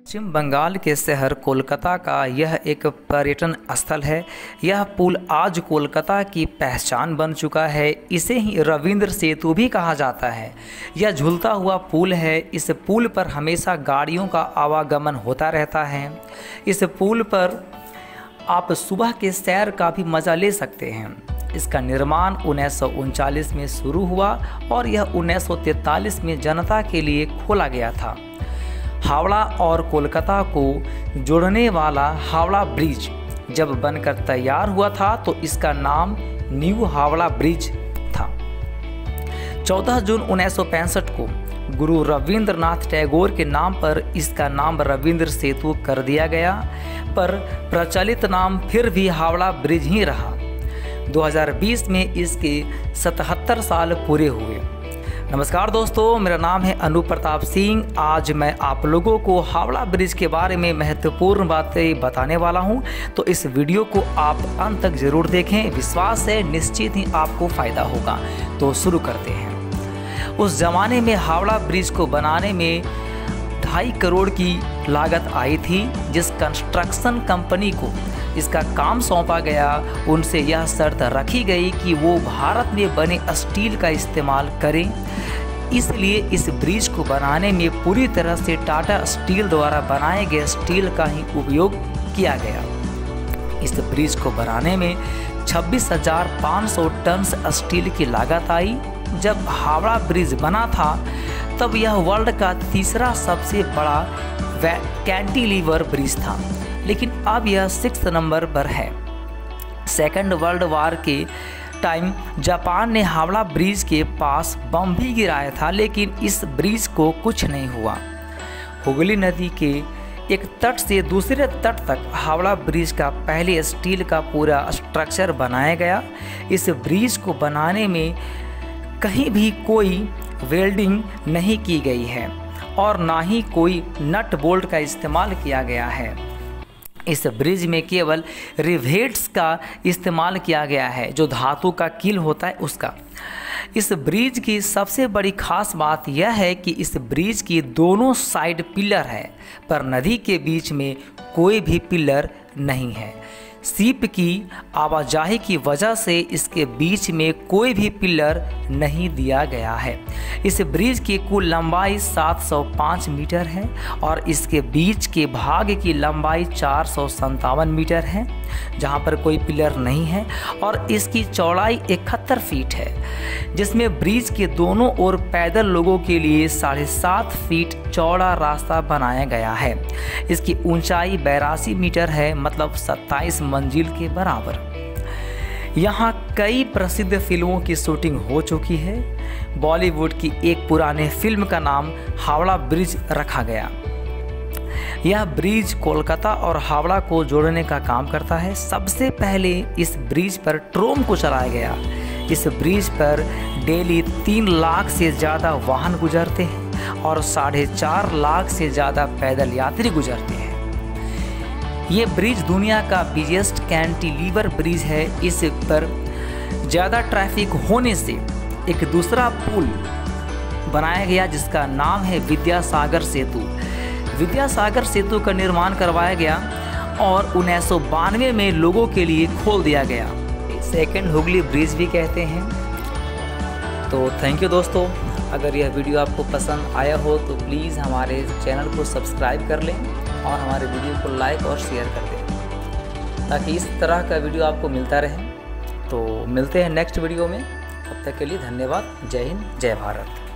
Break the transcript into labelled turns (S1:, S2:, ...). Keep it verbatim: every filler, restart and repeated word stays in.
S1: पश्चिम बंगाल के शहर कोलकाता का यह एक पर्यटन स्थल है। यह पुल आज कोलकाता की पहचान बन चुका है। इसे ही रविंद्र सेतु भी कहा जाता है। यह झूलता हुआ पुल है। इस पुल पर हमेशा गाड़ियों का आवागमन होता रहता है। इस पुल पर आप सुबह के सैर का भी मज़ा ले सकते हैं। इसका निर्माण उन्नीस सौ उनचालीस में शुरू हुआ और यह उन्नीस सौ तैंतालीस में जनता के लिए खोला गया था। हावड़ा और कोलकाता को जोड़ने वाला हावड़ा ब्रिज जब बनकर तैयार हुआ था तो इसका नाम न्यू हावड़ा ब्रिज था। चौदह जून उन्नीस सौ पैंसठ को गुरु रविंद्रनाथ टैगोर के नाम पर इसका नाम रविंद्र सेतु कर दिया गया, पर प्रचलित नाम फिर भी हावड़ा ब्रिज ही रहा। दो हज़ार बीस में इसके सतहत्तर साल पूरे हुए। नमस्कार दोस्तों, मेरा नाम है अनूप प्रताप सिंह। आज मैं आप लोगों को हावड़ा ब्रिज के बारे में महत्वपूर्ण बातें बताने वाला हूं, तो इस वीडियो को आप अंत तक जरूर देखें। विश्वास है निश्चित ही आपको फ़ायदा होगा। तो शुरू करते हैं। उस ज़माने में हावड़ा ब्रिज को बनाने में ढाई करोड़ की लागत आई थी। जिस कंस्ट्रक्शन कंपनी को इसका काम सौंपा गया उनसे यह शर्त रखी गई कि वो भारत में बने स्टील का इस्तेमाल करें। इसलिए इस ब्रिज को बनाने में पूरी तरह से टाटा स्टील द्वारा बनाए गए स्टील का ही उपयोग किया गया। इस ब्रिज को बनाने में छब्बीस हज़ार पाँच सौ टन स्टील की लागत आई। जब हावड़ा ब्रिज बना था तब यह वर्ल्ड का तीसरा सबसे बड़ा कैंटिलीवर ब्रिज था, लेकिन अब यह सिक्स नंबर पर है। सेकेंड वर्ल्ड वार के टाइम जापान ने हावड़ा ब्रिज के पास बम भी गिराया था, लेकिन इस ब्रिज को कुछ नहीं हुआ। हुगली नदी के एक तट से दूसरे तट तक हावड़ा ब्रिज का पहले स्टील का पूरा स्ट्रक्चर बनाया गया। इस ब्रिज को बनाने में कहीं भी कोई वेल्डिंग नहीं की गई है और ना ही कोई नट बोल्ट का इस्तेमाल किया गया है। इस ब्रिज में केवल रिवेट्स का इस्तेमाल किया गया है, जो धातु का कील होता है उसका। इस ब्रिज की सबसे बड़ी खास बात यह है कि इस ब्रिज की दोनों साइड पिलर है, पर नदी के बीच में कोई भी पिलर नहीं है। शिप की आवाजाही की वजह से इसके बीच में कोई भी पिलर नहीं दिया गया है। इस ब्रिज की कुल लंबाई सात सौ पाँच मीटर है और इसके बीच के भाग की लंबाई चार सौ संतावन मीटर है, जहां पर कोई पिलर नहीं है, और इसकी चौड़ाई इकहत्तर फीट है, जिसमें ब्रिज के दोनों ओर पैदल लोगों के लिए साढ़े सात फीट चौड़ा रास्ता बनाया गया है। इसकी ऊंचाई बेरासी मीटर है, मतलब सत्ताईस मंजिल के बराबर। यहाँ कई प्रसिद्ध फिल्मों की शूटिंग हो चुकी है। बॉलीवुड की एक पुराने फिल्म का नाम हावड़ा ब्रिज रखा गया। यह ब्रिज कोलकाता और हावड़ा को जोड़ने का काम करता है। सबसे पहले इस ब्रिज पर ट्रोम को चलाया गया। इस ब्रिज पर डेली तीन लाख से ज़्यादा वाहन गुजरते हैं और साढ़े चार लाख से ज़्यादा पैदल यात्री गुजरते हैं। ये ब्रिज दुनिया का बिगेस्ट कैंटिलीवर ब्रिज है। इस पर ज़्यादा ट्रैफिक होने से एक दूसरा पुल बनाया गया जिसका नाम है विद्यासागर सेतु। विद्यासागर सेतु का निर्माण करवाया गया और उन्नीस सौ बानवे में लोगों के लिए खोल दिया गया। सेकेंड हुगली ब्रिज भी कहते हैं। तो थैंक यू दोस्तों। अगर यह वीडियो आपको पसंद आया हो तो प्लीज़ हमारे चैनल को सब्सक्राइब कर लें और हमारे वीडियो को लाइक और शेयर कर दें, ताकि इस तरह का वीडियो आपको मिलता रहे। तो मिलते हैं नेक्स्ट वीडियो में। तब तक के लिए धन्यवाद। जय हिंद, जय भारत।